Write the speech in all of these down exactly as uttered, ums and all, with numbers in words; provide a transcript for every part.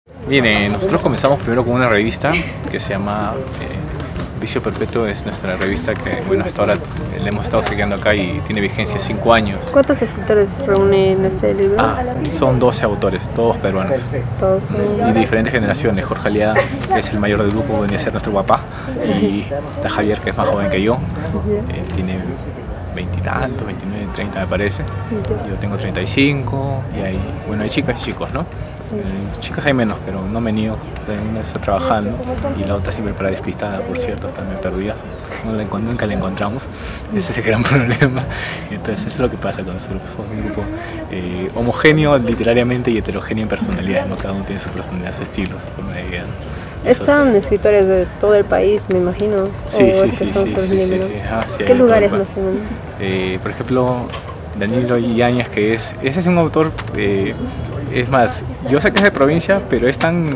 Bien, nosotros comenzamos primero con una revista que se llama eh, Vicio Perpetuo. Es nuestra revista que, bueno, hasta ahora le hemos estado siguiendo acá y tiene vigencia cinco años. ¿Cuántos escritores reúnen este libro? Ah, son doce autores, todos peruanos. Todo. Y de diferentes generaciones. Jorge Aliada, que es el mayor del grupo, venía a ser nuestro papá. Y está Javier, que es más joven que yo. Él tiene veintitantos, veintinueve, treinta me parece. Yo tengo treinta y cinco y hay, bueno, hay chicas y chicos, ¿no? Sí. Eh, chicas hay menos, pero no me niego. Una está trabajando y la otra siempre para despistada, por cierto, está medio perdida. No la, nunca la encontramos. Ese es el gran problema. Entonces eso es lo que pasa con ese grupo. Somos un grupo eh, homogéneo literariamente y heterogéneo en personalidades, ¿no? Cada uno tiene su personalidad, su estilo, su forma de vida, ¿no? Están escritores de todo el país, me imagino. Sí, sí, sí, sí, sí, sí, sí. Ah, sí, ¿Qué lugares nacen? Eh, por ejemplo, Danilo Yáñez, que es, ese es un autor, eh, es más, yo sé que es de provincia, pero es tan,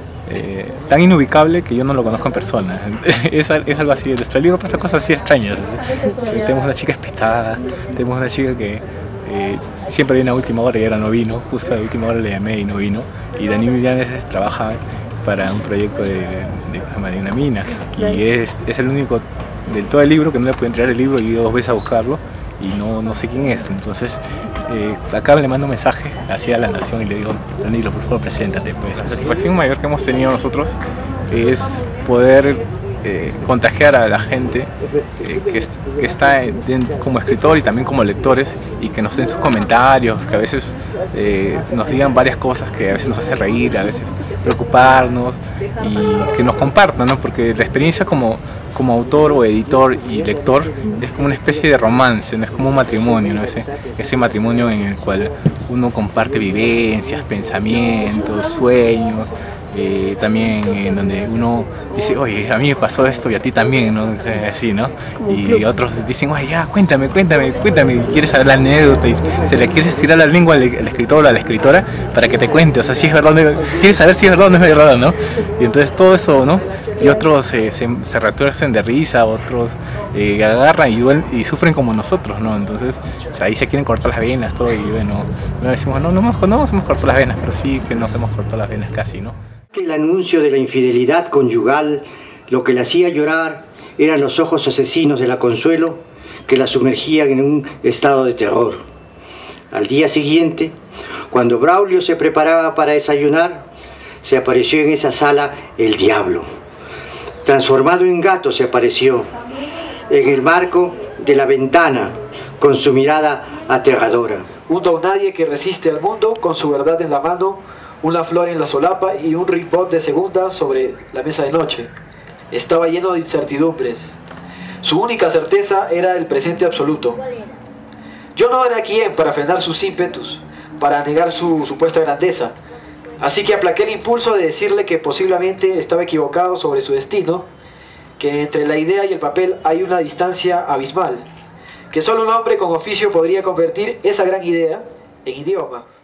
eh, tan inubicable que yo no lo conozco en persona. es, es algo así, en nuestro libro pasa cosas así extrañas. Sí, tenemos una chica espistada, tenemos una chica que eh, siempre viene a última hora y ahora no vino, justo a última hora le llamé y no vino. Y Danilo Yáñez trabaja para un proyecto de, de, de una mina y es, es el único del todo el libro que no le puede entregar el libro y he ido dos veces a buscarlo y no, no sé quién es. Entonces eh, acá le mando un mensaje hacia La Nación y le digo: Danilo, por favor, preséntate. Pues la satisfacción mayor que hemos tenido nosotros es poder eh, contagiar a la gente eh, que, est que está en, como escritor y también como lectores, y que nos den sus comentarios, que a veces eh, nos digan varias cosas que a veces nos hace reír, a veces preocuparnos, y que nos compartan, ¿no? Porque la experiencia como, como autor o editor y lector es como una especie de romance, ¿no? Es como un matrimonio, ¿no? Ese, ese matrimonio en el cual uno comparte vivencias, pensamientos, sueños. Eh, también en donde uno dice: oye, a mí me pasó esto y a ti también, ¿no? O sea, así, ¿no? Y otros dicen: oye, ya, cuéntame, cuéntame, cuéntame, quieres saber la anécdota y se le quieres tirar la lengua al, al escritor o a la escritora para que te cuente, o sea, si es verdad, quieres saber si es verdad o no es verdad, ¿no? Y entonces todo eso, ¿no? Y otros eh, se, se retuercen de risa, otros eh, agarran y, duelen, y sufren como nosotros, ¿no? Entonces, o sea, ahí se quieren cortar las venas, todo, y bueno, no decimos: no, no, no, no nos hemos cortado las venas, pero sí que nos hemos cortado las venas casi, ¿no? El anuncio de la infidelidad conyugal, lo que la hacía llorar eran los ojos asesinos de la Consuelo, que la sumergían en un estado de terror. Al día siguiente, cuando Braulio se preparaba para desayunar, se apareció en esa sala el diablo. Transformado en gato se apareció en el marco de la ventana, con su mirada aterradora. Un don nadie que resiste al mundo con su verdad en la mano, una flor en la solapa y un ripot de segunda sobre la mesa de noche. Estaba lleno de incertidumbres. Su única certeza era el presente absoluto. Yo no era quien para frenar sus ímpetus, para negar su supuesta grandeza. Así que aplaqué el impulso de decirle que posiblemente estaba equivocado sobre su destino, que entre la idea y el papel hay una distancia abismal, que solo un hombre con oficio podría convertir esa gran idea en idioma.